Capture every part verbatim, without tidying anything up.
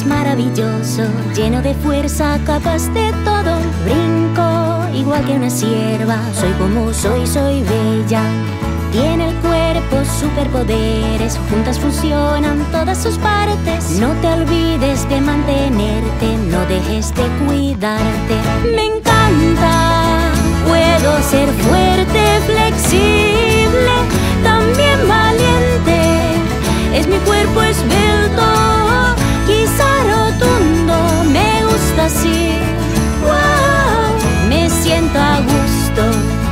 es maravilloso, lleno de fuerza, capaz de todo. Brinco igual que una cierva, soy como soy, soy bella. Tiene el cuerpo superpoderes, juntas funcionan todas sus partes. No te olvides de mantenerte, no dejes de cuidarte. Me encanta, puedo ser fuerte, flexible, también valiente. Es mi cuerpo esbelto, quizá rotundo, me gusta así. Wow, me siento a gusto.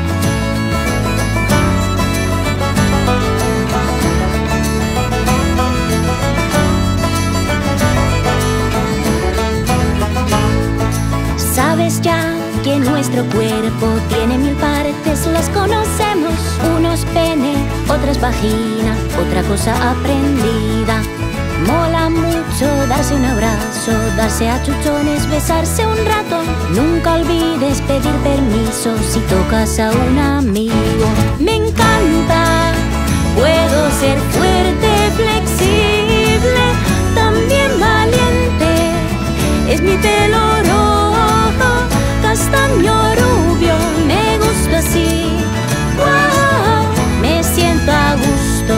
Sabes ya que nuestro cuerpo tiene mil partes, las conocemos. Unos pene, otras vagina, otra cosa aprendida. Mola mucho darse un abrazo, darse a chuchones, besarse un rato. Nunca olvides pedir permiso si tocas a un amigo. Me encanta, puedo ser fuerte, flexible, también valiente. Es mi pelo rojo, castaño rubio, me gusta así. Wow, me siento a gusto.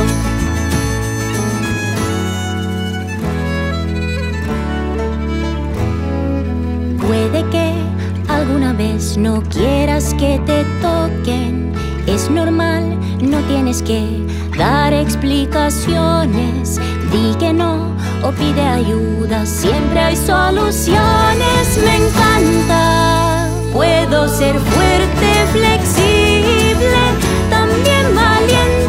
Puede que alguna vez no quieras que te toquen. Es normal, no tienes que dar explicaciones. Di que no o pide ayuda, siempre hay soluciones. Me encanta, puedo ser fuerte, flexible, también valiente.